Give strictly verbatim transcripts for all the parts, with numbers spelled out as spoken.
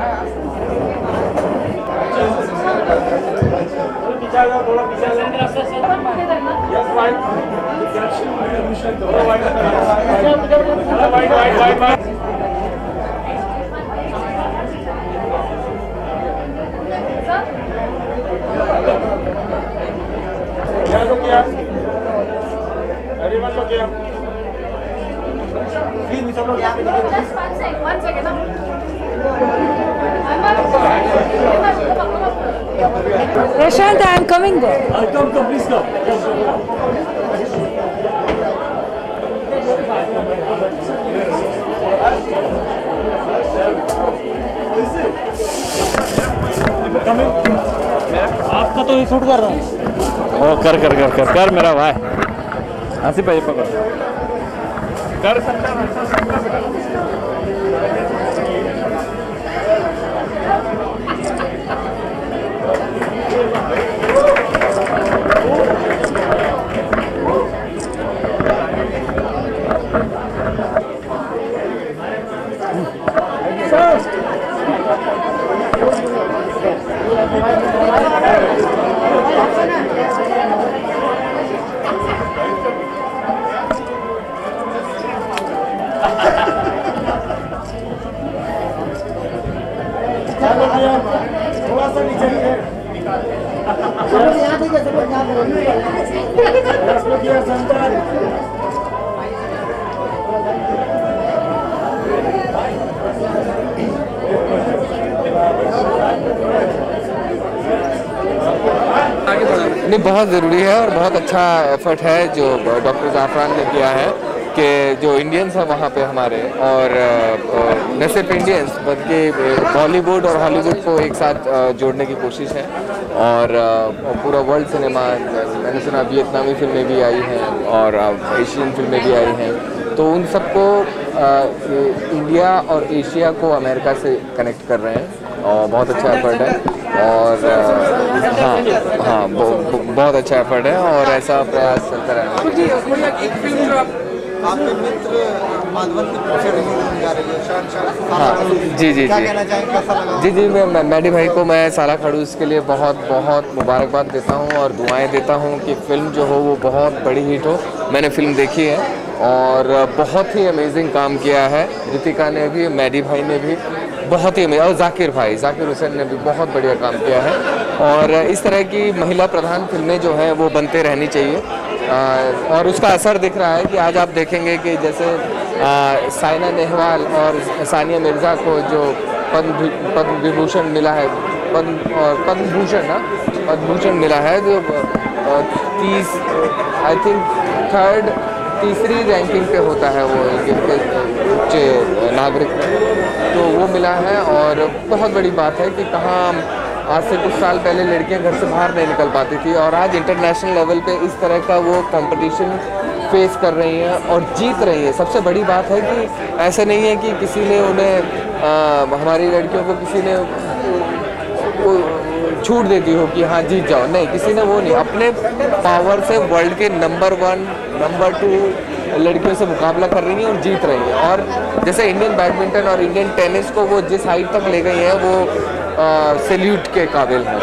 पीछे आ जाओ, थोड़ा पीछे आ जाओ। Yes white white white white white क्या लोग किया एवरीवन लोग किया प्लीज सब लोग यहाँ पे Just one second, one second. Prashant, I am coming there. I'll come, come, please come. आपका तो ये शूट कर रहा हूँ। ओ कर कर कर कर कर मेरा भाई हंसी पे पकड़ कर थोड़ा सा नीचे नहीं, बहुत ज़रूरी है और बहुत अच्छा एफर्ट है जो डॉक्टर ज़ाफ़रान ने किया है कि जो इंडियंस हैं वहाँ पे हमारे, और न सिर्फ इंडियंस बल्कि बॉलीवुड और हॉलीवुड को एक साथ जोड़ने की कोशिश है। और पूरा वर्ल्ड सिनेमा, मैंने सुना वियतनामी फिल्में भी आई हैं और एशियन फिल्में भी आई हैं, तो उन सबको इंडिया और एशिया को अमेरिका से कनेक्ट कर रहे हैं और बहुत अच्छा एफर्ट है। और हाँ हाँ बहुत अच्छा एफर्ट है और ऐसा प्रयास चलता रहेगा। आपके मित्र माधवन की पिक्चर रिलीज जा रही है, शान शान। हाँ जी जी क्या जी कहना चाहेंगे, कैसा लगा? जी जी मैं मैडी भाई को मैं साला खड़ूस के लिए बहुत बहुत मुबारकबाद देता हूँ और दुआएं देता हूँ कि फ़िल्म जो हो वो बहुत बड़ी हिट हो। मैंने फ़िल्म देखी है और बहुत ही अमेजिंग काम किया है। रितिका ने भी, मैडी भाई ने भी बहुत ही अमेजिंग, और जाकिर भाई जाकिर हुसैन ने भी बहुत बढ़िया काम किया है। और इस तरह की महिला प्रधान फिल्में जो हैं वो बनते रहनी चाहिए। आ, और उसका असर दिख रहा है कि आज आप देखेंगे कि जैसे आ, साइना नेहवाल और सानिया मिर्ज़ा को जो पद्म पद्म विभूषण मिला है, पद्म और पद्म भूषण ना पद्म भूषण मिला है, जो तीस आई थिंक थर्ड तीसरी रैंकिंग पे होता है वो उच्च नागरिक में, तो वो मिला है। और बहुत बड़ी बात है कि कहाँ आज से कुछ साल पहले लड़कियां घर से बाहर नहीं निकल पाती थी और आज इंटरनेशनल लेवल पे इस तरह का वो कंपटीशन फेस कर रही हैं और जीत रही हैं। सबसे बड़ी बात है कि ऐसा नहीं है कि किसी ने उन्हें आ, हमारी लड़कियों को किसी ने छूट देती हो कि हाँ जीत जाओ, नहीं, किसी ने वो नहीं, अपने पावर से वर्ल्ड के नंबर वन नंबर टू लड़कियों से मुकाबला कर रही हैं और जीत रही हैं। और जैसे इंडियन बैडमिंटन और इंडियन टेनिस को वो जिस हाइट तक ले गई हैं वो सैल्यूट के काबिल है।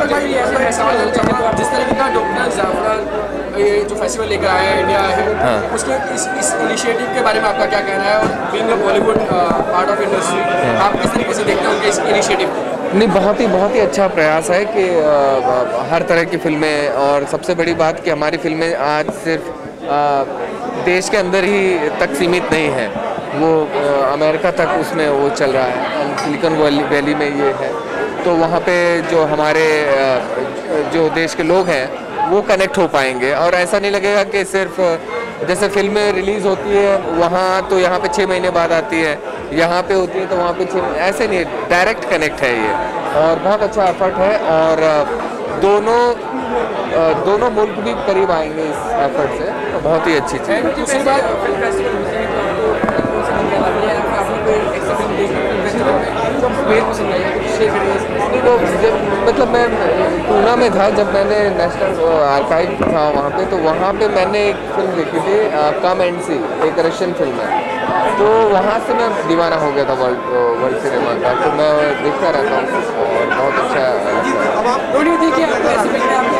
जिस तरह का डॉक्टर ज़ाफ़रान ये जो फेस्टिवल लेकर आया है इंडिया है, हाँ। उसके इस इस इनिशिएटिव के बारे में आपका क्या कहना है? और being a Bollywood part of industry, आप किस तरीके से देखते हैं उनके इस इनिशिएटिव को? नहीं, बहुत ही बहुत ही अच्छा प्रयास है कि आ, हर तरह की फिल्में, और सबसे बड़ी बात कि हमारी फिल्में आज सिर्फ आ, देश के अंदर ही तक सीमित नहीं है, वो आ, अमेरिका तक उसमें वो चल रहा है। सिलिकॉन वैली में ये है, तो वहाँ पे जो हमारे आ, जो देश के लोग हैं वो कनेक्ट हो पाएंगे। और ऐसा नहीं लगेगा कि सिर्फ जैसे फिल्में रिलीज़ होती है वहाँ तो यहाँ पे छः महीने बाद आती है, यहाँ पे होती है तो वहाँ पे छः, ऐसे नहीं, डायरेक्ट कनेक्ट है ये और बहुत अच्छा एफर्ट है। और दोनों दोनों मुल्क भी करीब आएंगे इस एफर्ट से, तो बहुत ही अच्छी चीज़ है। दूसरी बात, तो जब मतलब मैं पूना में था, जब मैंने नेशनल आर्काइव था वहाँ पे, तो वहाँ पे मैंने एक फिल्म देखी थी, कम एंड सी, एक रशियन फिल्म है, तो वहाँ से मैं दीवाना हो गया था वर्ल्ड वर्ल्ड सिनेमा का, तो मैं देखता रहता हूँ और बहुत अच्छा लगता है। डोंट यू थिंक कि आपको ऐसे फिल्में आप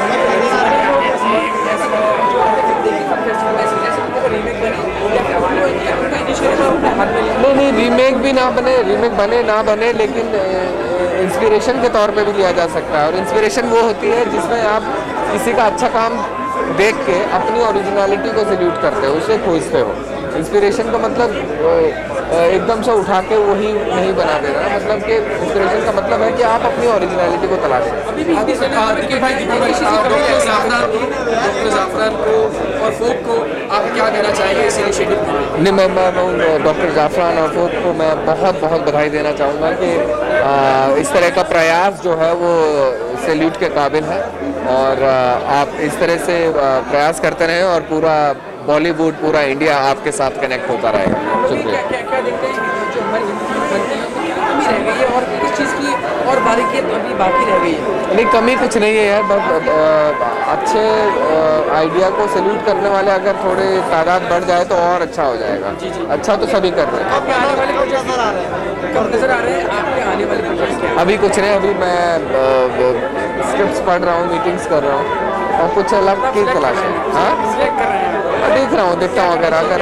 नहीं नहीं रीमेक भी ना बने, रीमेक बने ना बने, लेकिन इंस्पिरेशन के तौर पे भी लिया जा सकता है। और इंस्पिरेशन वो होती है जिसमें आप किसी का अच्छा काम देख के अपनी ओरिजिनलिटी को सल्यूट करते हो, उसे खोजते हो। इंस्पिरेशन का मतलब एकदम से उठा के वही नहीं बना देना, मतलब कि इंस्पिरेशन का मतलब है कि आप अपनी ओरिजिनलिटी को तलाशें। अभी भी हिंदी सिनेमा में कि भाई डॉक्टर जाफरान को डॉक्टर जाफरान को और फोक को आप क्या कहना चाहेंगे इस इनिशिएटिव को? नहीं, मैं मैं डॉक्टर जाफरान और फोक को मैं बहुत बहुत बधाई देना चाहूँगा कि आ, इस तरह का प्रयास जो है वो सैल्यूट के काबिल है। और आ, आप इस तरह से आ, प्रयास करते रहें और पूरा बॉलीवुड, पूरा इंडिया आपके साथ कनेक्ट होता रहेगा। शुक्रिया। क्या क्या देखते हैं जो हमारी हिंदी फिल्म बनती है कमी रह गई है और किस चीज़ की और बारीकी अभी बाकी रह गई है? नहीं, कमी कुछ नहीं है यार, बस अच्छे आइडिया को सैल्यूट करने वाले अगर थोड़े तादाद बढ़ जाए तो और अच्छा हो जाएगा। जी जी। अच्छा तो सभी कर रहे हैं। आपके आने वाले प्रोजेक्ट नजर आ रहे हैं कब नजर आ रहे हैं आपके आने वाले प्रोजेक्ट क्या? अभी कुछ नहीं, अभी मैं स्क्रिप्ट्स पढ़ रहा हूँ, मीटिंग्स कर रहा हूँ और कुछ अलग की तलाश है। हाँ, सिलेक्ट कर रहे हैं देख रहा हूँ, देखता हूँ अगर अगर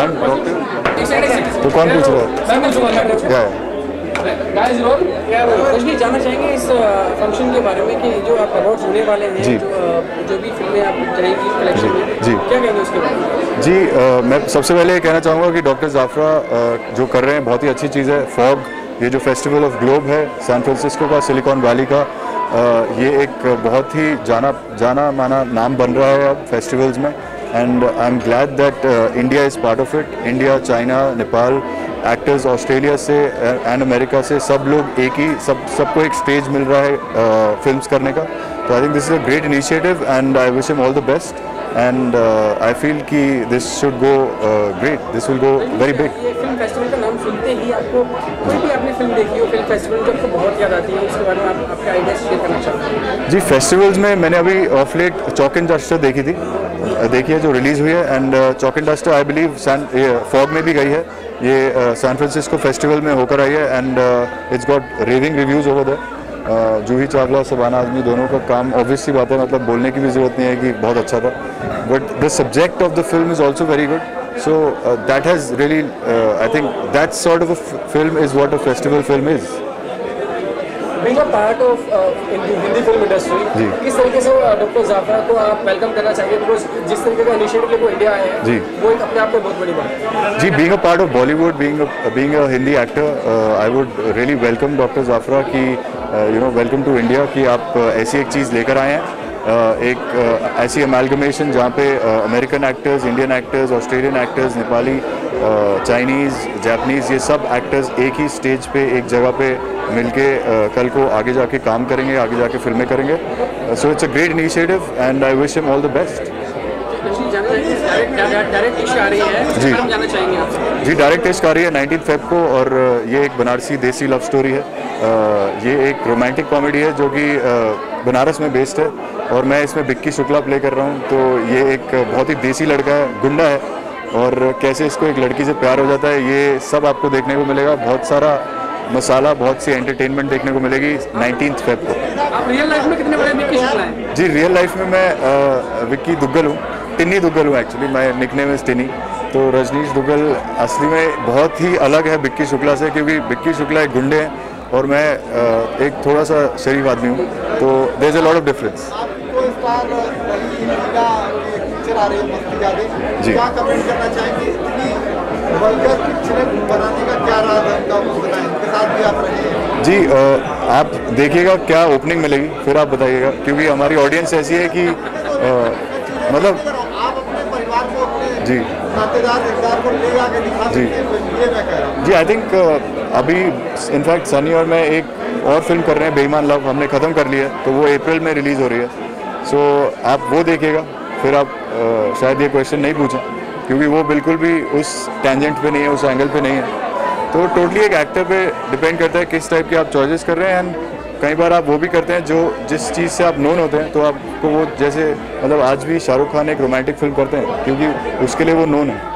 तो कौन पूछ रहा है? रजनी, जानना चाहेंगे इस फंक्शन के बारे में कि जो आप अवार्ड्स होने वाले हैं, जी। जो जो भी फिल्में आप जाएंगी कलेक्शन में, जी। क्या कहेंगे उसके बारे में? जी, आ, मैं सबसे पहले ये कहना चाहूँगा कि डॉक्टर जाफरा आ, जो कर रहे हैं बहुत ही अच्छी चीज़ है। फॉग, ये जो फेस्टिवल ऑफ ग्लोब है सैन फ्रांसिस्को का, सिलिकॉन वैली का, आ, ये एक बहुत ही जाना जाना माना नाम बन रहा है अब फेस्टिवल्स में। And I am glad that India is part of it. India, China, Nepal, actors Australia से एंड अमेरिका से सब लोग एक ही सब सबको एक स्टेज मिल रहा है uh, फिल्म्स करने का। तो I think this is a great initiative and I wish him all the best and I feel कि this should go great, this will go very big. ये फिल्म फेस्टिवल का नाम सुनते ही आपको कोई भी आपने फिल्म देखी हो फिल्म फेस्टिवल जो आपको बहुत याद आती है, उसके बारे में आप आपके आइडिया शेयर करना चाहते हैं? जी, फेस्टिवल्स में मैंने अभी of late chalk and duster देखी थी, देखी है जो रिलीज़ हुई है। And chalk and duster I believe San fog में भी गई है, ये सैन फ्रांसिस्को फेस्टिवल में होकर आई है and it's got raving reviews over there. Juhi Chawla, Shabana Azmi दोनों का काम ऑब्वियस सी बात है, मतलब बोलने की भी ज़रूरत नहीं है कि बहुत अच्छा था। But the subject of the film is also very good, so that has really I think that sort of a film is what a festival film is. Being a part of Hindi film industry, किस तरीके से doctor Jofra को आप welcome करना चाहिए? Because जिस तरीके का इनिशिएटिव लेकर इंडिया आए हैं, जी, वो एक अपने आप में बहुत बड़ी बात है। जी, being a part of Bollywood, being being a Hindi actor, I would really welcome doctor Jafra की you know welcome to India, कि आप uh, ऐसी एक चीज़ लेकर आए हैं, uh, एक uh, ऐसी अमेलगमेशन जहाँ पे American actors, Indian actors, Australian actors, Nepali, Chinese, Japanese, ये सब एक्टर्स एक ही स्टेज पे एक जगह पे मिलके uh, कल को आगे जाके काम करेंगे, आगे जाके फिल्में करेंगे। So it's a great initiative and I wish him all the best. Direct इश्क आ रही है, जी, हम जानना चाहेंगे आपसे। जी, डायरेक्ट इश्क आ रही है नाइनटीन फेब को और ये एक बनारसी देसी लव स्टोरी है। ये एक रोमांटिक कॉमेडी है जो कि बनारस में बेस्ड है और मैं इसमें बिक्की शुक्ला प्ले कर रहा हूँ। तो ये एक बहुत ही देसी लड़का है, गुंडा है, और कैसे इसको एक लड़की से प्यार हो जाता है, ये सब आपको देखने को मिलेगा। बहुत सारा मसाला, बहुत सी एंटरटेनमेंट देखने को मिलेगी नाइनटीन फेब को। आप रियल लाइफ में कितने बड़े बिक्की शुक्ला हैं? जी, रियल लाइफ में मैं आ, विक्की दुग्गल हूँ, टिन्नी दुग्गल हूँ एक्चुअली, मैं निकनेम में टिन्नी। तो रजनीश दुग्गल असली में बहुत ही अलग है बिक्की शुक्ला से, क्योंकि बिक्की शुक्ला एक गुंडे हैं और मैं आ, एक थोड़ा सा शरीफ आदमी हूँ, तो there is a lot of difference. आपको इस बार पिक्चर आ रही है मस्ती यादें, जी, क्या कमेंट करना चाहेंगे? इतनी वल्गर पिक्चरें बनाने का क्या राज है उनका, वो बताएं। इनके साथ भी आप रहे हैं। जी, आ, आप देखिएगा क्या ओपनिंग मिलेगी, फिर आप बताइएगा, क्योंकि हमारी ऑडियंस ऐसी है कि आ, मतलब आप अपने परिवार को, अपने जी, नातेदार रिश्तेदार को ले आके दिखा सकते हैं, ये मैं कह रहा हूँ। जी, आई थिंक अभी इनफैक्ट सनी और मैं एक और फिल्म कर रहे हैं, बेईमान लव, हमने ख़त्म कर लिया है, तो वो अप्रैल में रिलीज़ हो रही है। सो so, आप वो देखिएगा, फिर आप आ, शायद ये क्वेश्चन नहीं पूछें, क्योंकि वो बिल्कुल भी उस टेंजेंट पे नहीं है, उस एंगल पे नहीं है। तो टोटली एक एक्टर पे डिपेंड करता है किस टाइप के आप चॉइसेस कर रहे हैं। एंड कई बार आप वो भी करते हैं जो जिस चीज़ से आप नोन होते हैं, तो आपको वो, जैसे मतलब आज भी शाहरुख खान एक रोमांटिक फिल्म करते हैं क्योंकि उसके लिए वो नोन है,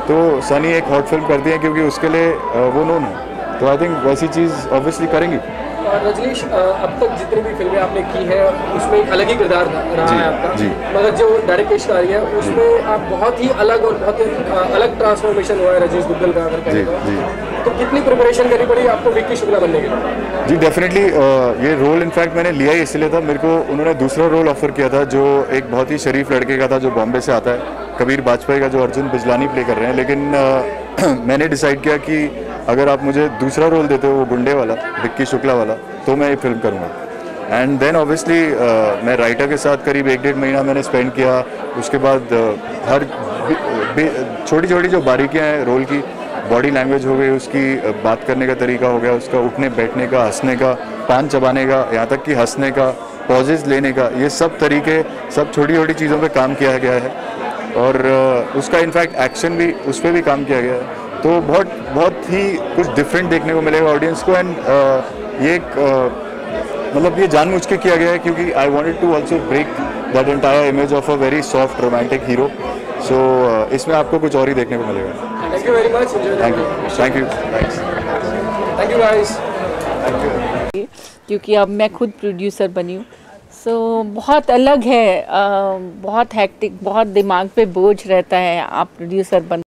तो सनी एक हॉट फिल्म करती है क्योंकि उसके लिए अ, वो नोन है, तो आई थिंक वैसी चीज़ ऑब्वियसली करेंगी। और रजनीश, अ, अब तक जितनी भी फिल्में आपने की है उसमें एक अलग ही किरदार रहा जी, है आपका, जी। मगर जो डायरेक्ट पेश आ रही है उसमें आप बहुत ही अलग और बहुत ही अ, अलग ट्रांसफॉर्मेशन हुआ है रजनीश दुग्गल का, अगर जी कहें तो। जी तो कितनी प्रिपरेशन करनी पड़ी आपको विक्की शुक्ला बनने के लिए? जी डेफिनेटली ये रोल इनफैक्ट मैंने लिया ही इसलिए था, मेरे को उन्होंने दूसरा रोल ऑफर किया था जो एक बहुत ही शरीफ लड़के का था जो बॉम्बे से आता है, कबीर बाजपेयी का, जो अर्जुन बिजलानी प्ले कर रहे हैं। लेकिन अ, मैंने डिसाइड किया कि अगर आप मुझे दूसरा रोल देते हो वो गुंडे वाला, विक्की शुक्ला वाला, तो मैं ये फिल्म करूँगा। एंड देन ऑब्वियसली मैं राइटर के साथ करीब एक डेढ़ महीना मैंने स्पेंड किया। उसके बाद uh, हर छोटी छोटी जो बारीकियाँ हैं रोल की, बॉडी लैंग्वेज हो गई, उसकी uh, बात करने का तरीका हो गया, उसका उठने बैठने का, हंसने का, पान चबाने का, यहाँ तक कि हंसने का, पॉजेज लेने का, ये सब तरीके, सब छोटी छोटी चीज़ों पे काम किया गया है। और uh, उसका इनफैक्ट एक्शन भी, उस पर भी काम किया गया है। तो बहुत बहुत ही कुछ डिफरेंट देखने को मिलेगा ऑडियंस को। एंड uh, ये एक uh, मतलब ये जानबूझ के किया गया है क्योंकि I wanted to also break that entire image of a very soft romantic hero. So इसमें आपको कुछ और ही देखने को मिलेगा। Thank you very much. Thank you thank you thanks thank you guys. क्योंकि अब मैं खुद प्रोड्यूसर बनी हूँ, सो बहुत अलग है, आ, बहुत हैक्टिक, बहुत दिमाग पे बोझ रहता है आप प्रोड्यूसर बन